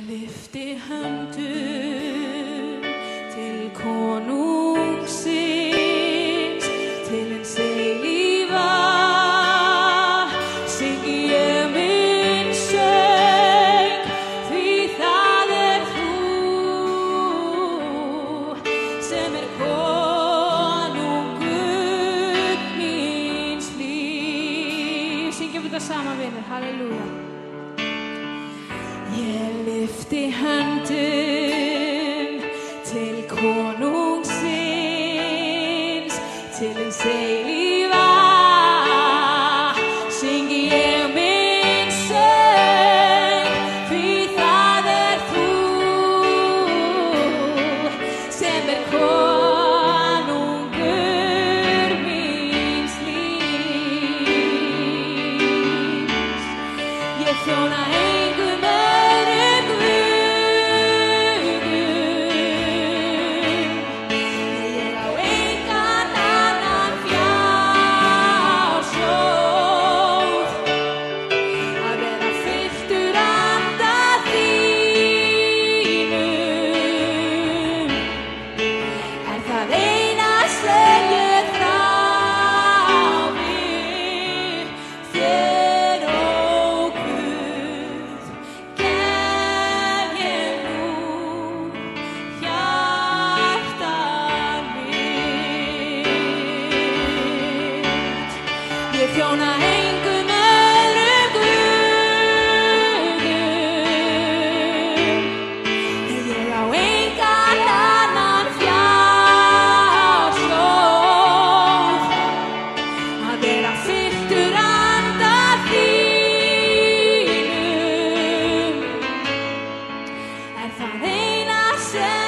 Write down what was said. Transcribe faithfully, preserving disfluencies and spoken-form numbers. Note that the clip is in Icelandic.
lyfti höndum til konungsins, til hins eilífa, syngi ég minn söng, því það er þú sem er konungur míns lífs. Syngjum við það saman, vinir, halleluja. Ég lyfti höndum til konungsins, til hins eilífa, syngi ég minn söng, því það er þú sem er konungur míns lífs. Ég þjóna engum öðrum guðum, ég á engan annan fjársjóð, að vera fylltur anda þínum, er það eina sem ég þrái, þér ó Guð, gef ég nú hjarta mitt. Ég þjóna engum öðrum guðum, ég á engan annan fjársjóð, að vera fylltur anda þínum, er það eina sem